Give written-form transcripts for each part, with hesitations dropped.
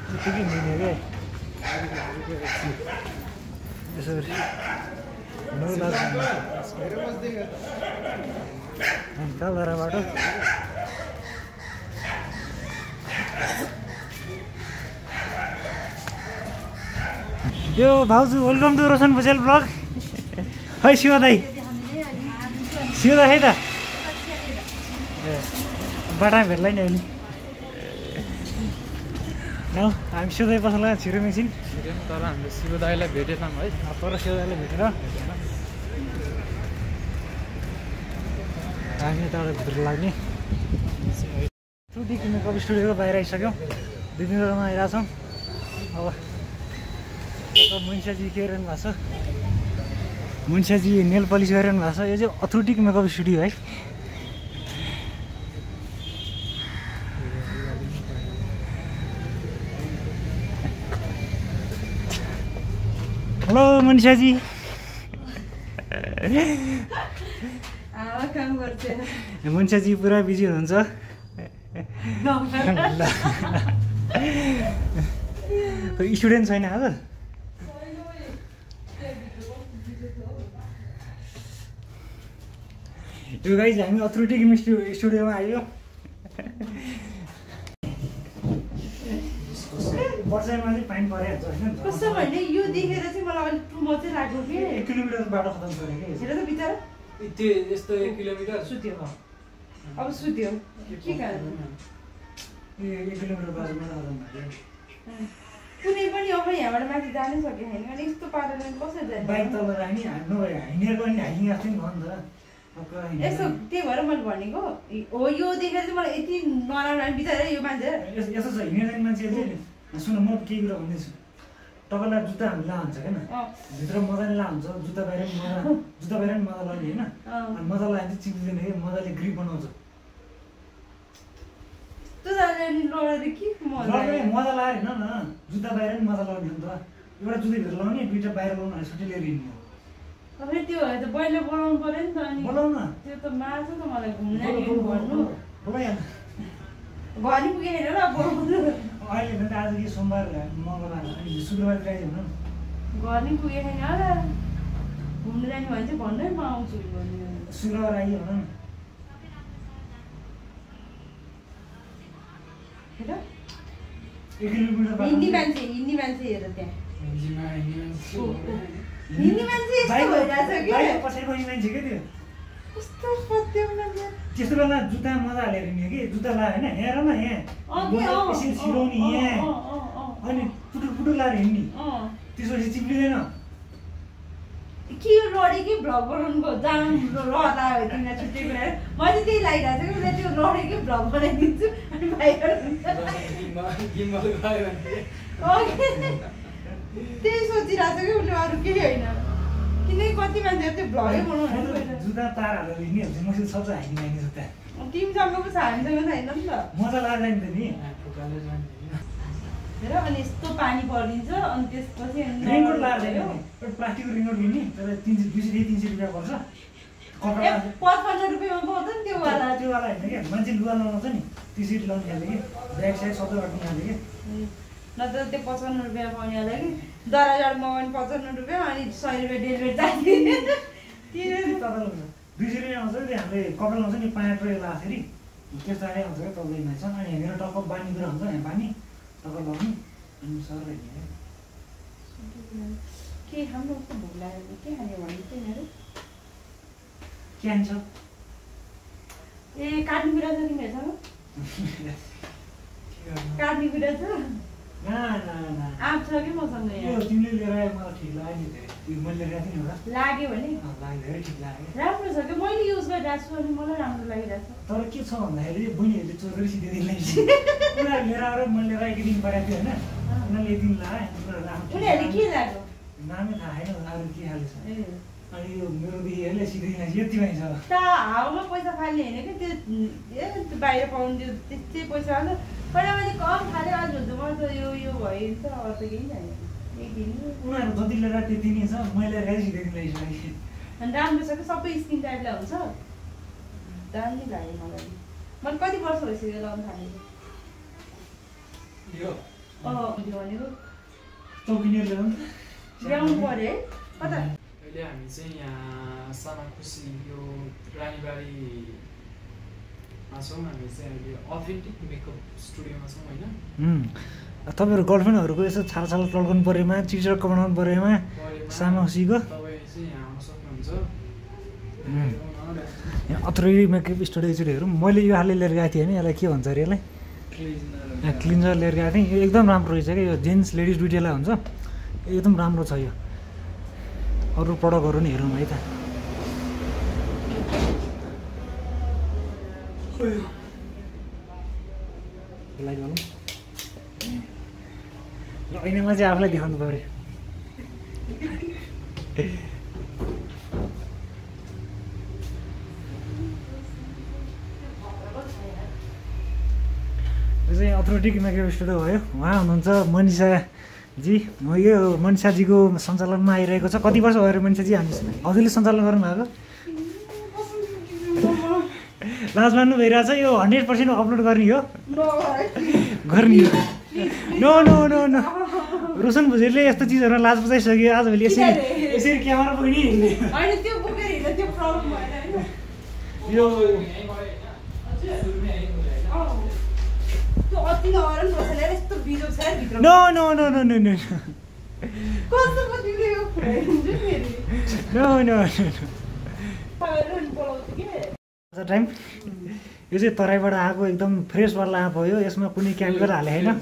यतिकै मिल्यो क्या यसरी कलरा बाटो यो भाउजू welcome to Roshan Bhujel blog है शिव दाई है त ए बाटामा भेट्ला नि अहिले हामी शिव दाई पसल छिरो मेसिन तर हामीले शिव दाईलाई भेटेनौँ है पर शिव दाईलाई भेटेर हामी यताबाट भित्र लाग्ने टुदेखि मेकअप स्टुडियोको बाहिर आइसक्यौँ 2 दिनमा आइरहेछौँ अब मुन्साजी के गरिरहनु भएको छ मुन्साजी नेल पलिस गरिरहनु भएको छ यो चाहिँ अथोरिटिक मेकअप स्टुडियो है हेलो मुन्साजी मुन्साजी पुरा बिजी हुनुहुन्छ स्टुडेन्ट छैन आज यो गाइज हामी अथोरिटिक स्टुडियोमा आयो वर्षमा चाहिँ फाइन परिहाल्छ होइन कस्तो भने यो देखेर चाहिँ मलाई अलिक टु मच चाहिँ लाग्यो कि 1 किलोमिटर बाटो खतम गरे कि हेर त बिचरा त्यो यस्तो 1 किलोमिटर सुत्यो अब सुत्यो के कारण 1 किलोमिटर बाटोमा खतम भयो कुनै पनि अब यहाँबाट माथि जानै सके छैन अनि यस्तो पाराले कसरी जाने बाइक तल राख्ने हिँडेको नि हाइकिङ राख्थ्यो नि त यसो त्यही भएर मैले भनेको हो यो देखेर चाहिँ मलाई यति नराम्रो बिचरा यो मान्छे यसो छ हिँडेर जाने मान्छेले सुन म केही कुरा भन्दैछु तपाईँलाई जुत्ता हामी लान्छ क्या भित्र मजाले लान्छ जुत्ता बाहिर पनि मजा लाउने होइन अनि मजा लगायो भने चाहिँ चिप्लिँदैन कि मजाले ग्रिप बनाउँछ मजा लगाएर होइन न जुत्ता बाहिर पनि मजा लगाउने हो नि त एउटा जुत्ता भित्र लगाउने 2टा बाहिर लगाउनु भने छुट्टी लिएर हिँड्ने हो त्यो पहिला बनाउनु पर्यो नि त अनि बोलाउन त्यो त मार्छ त मलाई घुम्न भन्नु बोलाइहाल्नु घरि पुगेन र बोलाउनु अहिले त आज के सोमबार मङ्गलबार शुक्रबार आइदियो भनौँ घरि पुगेन र घुम्न जाने भने चाहिँ भन्दै म आउँछु भन्ने शुक्रबार आइयो भनौँ हेर 1 किलोमिटर हिन्दी मान्छे हेर त्यहाँ हिन्दी मान्छे यस्तो भइरहेछ कि पछाडि बस्ने मान्छे के त्यो कस्तो सत्य मान्छे त्यस्तो बेला जुत्ता मजा हालेर हिँड्यो कि जुत्ता लगायो होइन हेर न यहाँ यसरी छिराउने यहाँ अनि पुटुक लाएर हिँड्ने त्यसपछि चिप्लिँदैन के यो लडेकै भ्लग बनाउनुको जानु रहला हो तिमीलाई छुट्टी बनाएर मैले त्यही लागिरहेको छ कि उसलाई त्यो लडेकै भ्लग बनाइदिन्छु अनि बाहिर त्यही सोचिरहेको छ कि उसले अरू केही होइन किनकि कति मान्छेहरू त्यो भ्लगै बनाउनु जुत्ता तार हालेर हिँड्ने हुन्छ मसित सक्छ हाइकिङ आइने जुत्ता तिमीसँग पो छ हामीसँग छैन नि त मजा लाग्छ नि त नि हेर अनि यस्तो पानी परिदिन्छ अनि त्यसपछि रेनकोट लगाएर एउटा प्लास्टिकको रेनकोट किन्ने तर 200-300 रुपियाँ पर्छ 55 रुपियाँमा पाउँछ नि त्यो वाला होइन क्या मान्छे लुगा लगाउँछ नि टी-सर्ट लगाउनु खाले कि ब्याग साइड सबै गर्नु खाले कि नत्र त्यो 55 रुपियाँ पाउने होला कि दराजड मगाउने 55 रुपियाँ अनि 100 रुपियाँ डेलिभरी चाहिने 200 रुपियाँ आउँछ कि हामीले कपडा लाउँछ नि 5 रुपियाँ लाग्दाखेरि त्यस्तो आएर आउँछ क्या तपाईँ मान्छे अनि मेरो टक्क बानी कुरा हुन्छ यहाँ पानी टक्क लगाउनु अनि सरले के हाम्रो कस्तो भोक लाग्यो के खाने भन्नु चाहिँ मेरो के हान्छ ए काट्ने कुरा छ तिमीहरूसँग काट्ने कुरा छ आँप छ कि मसँग यो तिमीले लिएर आयो मलाई ठिक लाग्यो नि त्यो मैले लिएर आएको थिएँ नि एउटा लाग्यो भने लाग्यो धेरै ठिक लाग्यो राम्रो छ कि मैले युज गरिरहेको छु अनि मलाई राम्रो लागिरहेको छ तर के छ भन्दाखेरि बहिनीहरूले चोरेर सिधै उनीहरू लिएर आएर मैले लिएर आएको दिन परेको थियो होइन उनीहरूले एक दिन लगाएँ उनीहरूले के लाग्यो नामै थाहा छैन अरू के खाले छ अनि यो मेरो दिदीहरूले सिधै यति भइन्छ त हावामा पैसा फाल्ने होइन कि त्यो बाहिर पाउनु त्यो त्यस्तै पैसा हाल्नु पहिला मैले कम खाले आज हुन्छ मलाई त यो भयो नि त अरू त केही छैन उनीहरू जति लिएर त्यति नै छ मैले लिएर सिधै दिन लगाइसकेँ अनि राम्रो छ कि सबै स्किन टाइपलाई हुन्छ दामी लाग्यो मलाई मैले कति वर्ष भइसक्यो लगाउनु थालेको यो चौकिनेर ल्याउनु ल्याउनु पर्यो है कता अहिले हामी चाहिँ यहाँ सामाखुसी यो रानीबारीमा छौँ हामी चाहिँ अहिले अथेन्टिक मेकअप स्टुडियोमा छौँ होइन तपाईँहरू गर्लफ्रेन्डहरूको यसो छालछाल टल्काउनु परेमा चिचक्क बनाउनु परेमा सामाखुसीको तपाईँ चाहिँ यहाँ आउन सक्नुहुन्छ यहाँ अथोरिटी मेकअप स्टुडियो एकचोटि हेरौँ मैले यो हालले लिएर गएको थिएँ होइन यसलाई के भन्छ अरे यसलाई क्लिन्जर लिएर गएको थिएँ यो एकदम राम्रो रहेछ क्या यो जेन्ट्स लेडिज दुइटैलाई हुन्छ एकदम राम्रो छ यो अरू प्रडक्टहरू नि हेरौँ है त ऐनामा चाहिँ आफूलाई देखाउनु पऱ्यो यो चाहिँ अथोरिटी मेकअप स्टुडियो भयो उहाँ हुनुहुन्छ मनिषाजी यो मनिषाजीको सञ्चालनमा आइरहेको छ कति वर्ष भयो मनिषाजी हामी हजुरले सञ्चालन गर्नु भएको लाज मान्नु भइरहेछ यो 100% अपलोड गर्ने हो गर्ने हो no no no no Roshan भुजेलले यस्तो चिजहरूमा लाज बुझाइसक्यो आजभोलि यसरी क्यामेरा पक्रिने यो no no no no no no no time यो चाहिँ तराईबाट आएको एकदम फ्रेसवाला आँप हो यो यसमा कुनै केमिकल हाले होइन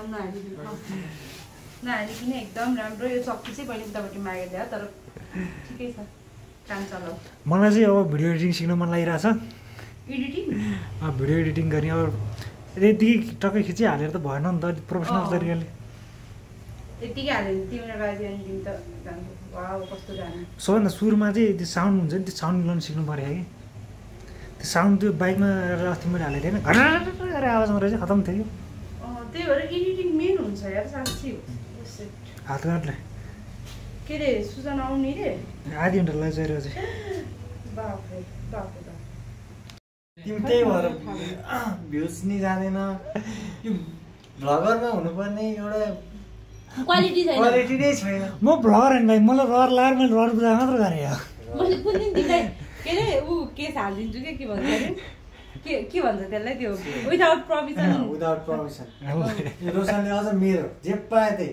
नहालिकन एकदम राम्रो यो चक्की चाहिँ पहिले तपाईँले मागेर ल्यायो तर ठिकै छ काम चलाऊ मलाई चाहिँ अब भिडियो एडिटिङ सिक्न मन लागिरहेछ एडिटिङ भिडियो एडिटिङ गर्ने अब यति टक्कै खिचिहालेर त भएन नि त प्रोफेसनल तरिकाले यतिकै हाल्यो भने तिम्रो बाजे अनि तिमी त वाउ कस्तो जाने सबभन्दा सुरुमा चाहिँ त्यो साउन्ड हुन्छ नि त्यो साउन्ड मिलाउनु सिक्नु पऱ्यो कि त्यो साउन्ड त्यो बाइकमा अस्ति मैले हालेको थिएन घर आवाजमा रहेछ खतम थियो त्यही भएर एडिटिङ मेन हुन्छ यार साँच्ची हात काट्ले के अरे सुजन आउने रे आधी घन्टा लगाइरहेको चाहिँ बाफ्रे बाफ्रे तिमी त्यही भएर भ्युज नि जाँदैन यो भ्लगरमा हुनुपर्ने एउटा क्वालिटी छैन क्वालिटी नै छैन म भ्लगर होइन भाइ मलाई रहर लाएर मैले रहर बुझाएर मात्र गरेँ मैले कुन दिन तिमीलाई के अरे ऊ केस हालिदिन्छु के भन्छ अरे के भन्छ त्यसलाई त्यो विदाउट पर्मिसन विदाउट पर्मिसन रोशनले अझ मेरो जे पाए त्यही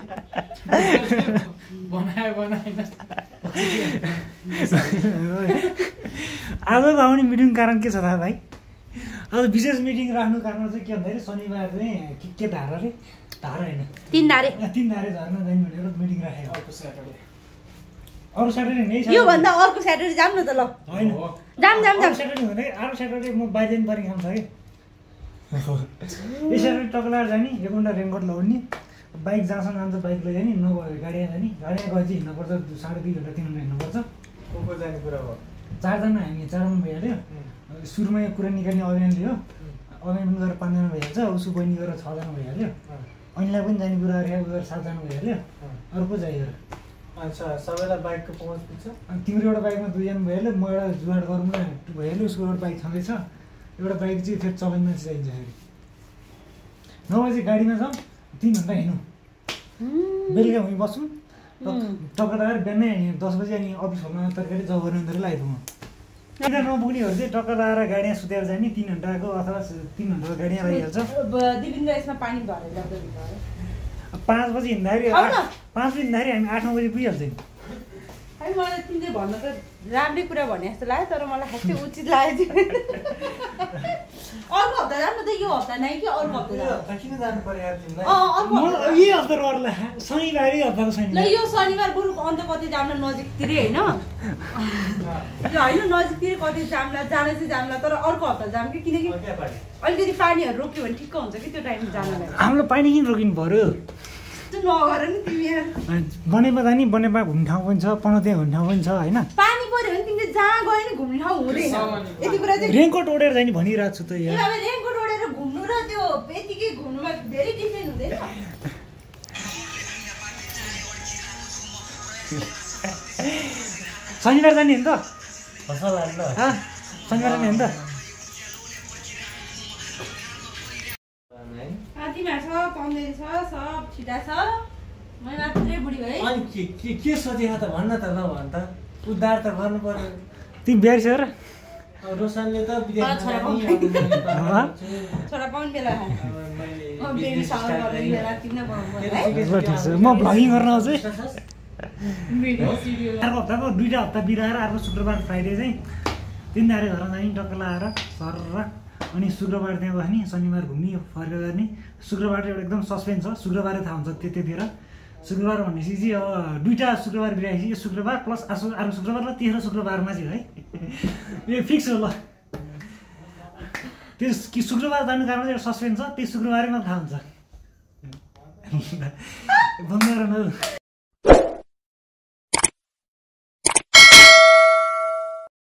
बनाएन आजको आउने मिटिङ कारण के छ त भाइ आज विशेष मिटिङ राख्नु कारण चाहिँ के भन्दाखेरि शनिबार चाहिँ के धारा रे धारा होइन तिनधारे झर्ना जाने भनेर मिटिङ राखेको अरू स्याटरडे नै योभन्दा अर्को स्याटरडे जाऊँ न त ल होइन जाम स्याटरडे हुँदै अरू स्याटरडे म बाहिर जाने परेको खान्छ कि यो स्याटरडे टक्लाएर जाने एक घन्टा रेनकोट लगाउने बाइक जहाँसम्म जान्छ बाइक लैजाने नभए गाडीमा जाने गाडीमा गए चाहिँ हिँड्नुपर्छ 2.5 घन्टा 3 घन्टा हिँड्नुपर्छ को जाने कुरा भयो 4 जना हामी 4 जना भइहाल्यो सुरुमा यो कुरा निकाल्ने अभियानले हो अभियान पनि गरेर 5 जना भइहाल्छ उसको बहिनी गरेर 6 जना भइहाल्यो ऐनलाई पनि जाने कुरा गरेर 7 जना भइहाल्यो अर्को चाहियो अच्छा सबैलाई बाइकको पहुँच पुग्छ अनि तिम्रो एउटा बाइकमा 2 जना भइहाल्यो म एउटा जुगाड गरौँ न भइहाल्यो उसको एउटा बाइक छँदैछ एउटा बाइक चाहिँ फेरि चलाउने मान्छे चाहिन्छ फेरि नभए चाहिँ गाडीमा जाउँ 3 घन्टा हिँडौँ बेलुका हामी बस्छौँ टक्कर बिहानै 10 बजी अनि अफिस खोल्न तरकारी जब गर्ने भनेर आइपुग्नु त्यहाँ नपुग्नेहरू चाहिँ टक्कर लगाएर गाडीमा सुतेर जाने 3 घन्टाको अथवा 3 घन्टाको गाडीमा लागिहाल्छ दिपिन्द्र यसमा पानी भरेर ल्याउँदै 5 बजी हिँड्दाखेरि 5 बजी हिँड्दाखेरि हामी 8-9 बजी पुगिहाल्छ नि है मलाई तिमीले भन्नु त राम्रै कुरा भने जस्तो लाग्यो तर मलाई खासै उचित लाग्यो अर्को हप्ता जानु त यो हप्ता नै कि अर्को हप्ता जानु किन जानु पर्यो यार तिमीलाई यही हप्ता रहला शनिबारै हप्ताको ल यो शनिबार बरु अन्त कति जाम्ला नजिकतिरै हैन यो हैन नजिकतिर कति जाम्ला जाने चाहिँ जाम्ला तर अर्को हप्ता जाम कि किनकि अलिकति पानीहरू रोक्यो भने ठिक्क हुन्छ कि त्यो टाइममा जानलाई हामीलाई पानी किन रोकिनु पर्यो नगर नि तिमी यार बनेपा जाने बनेपा घुम्ने ठाउँ पनि छ पनौती घुम्ने ठाउँ पनि छ होइन पानी पर्यो भने तिमीले जहाँ गयो नि घुम्ने ठाउँ हुँदैन यति कुरा चाहिँ रेनकोट ओढेर जाने भनिरहेको छु त यहाँ अब रेनकोट ओढेर घुम्नु र त्यो यतिकै घुम्नुमा धेरै डिफ्रेन्ट हुँदैन शनिबार जाने हो नि त शनिबार जाने हो नि त तिमीहरूसँग छ सब छिटा छ मै मात्रै बुढी भए अनि के सोचेको त भन्न त नभन त उद्धार त गर्नु पर्यो तिमी बिहारिस र रोशनले त छोरा पाउने बेला बेबी साउन्ड गर्ने बेला तिमी नै बनाउनु पर्यो म भ्लगिङ गर्न आउँछु है भिडियो सिडियो अर्को हप्ताको 2टा हप्ता बिराएर अर्को शुक्रबार फ्राइडे चाहिँ तिनधारे घर जाने टक्क लगाएर सर अनि शुक्रबार त्यहाँ बस्ने शनिबार घुम्ने फर्केर गर्ने शुक्रबार एउटा एकदम सस्पेन्स छ शुक्रबारै थाहा हुन्छ त्यतिखेर शुक्रबार भनेपछि चाहिँ अब 2टा शुक्रबार बिराएपछि यो शुक्रबार प्लस अर्को शुक्रबार र तेस्रो शुक्रबारमा चाहिँ है यो फिक्स हो ल त्यो कि शुक्रबार जानु कारण चाहिँ एउटा सस्पेन्स छ त्यो शुक्रबारै मात्र थाहा हुन्छ बन्द गर न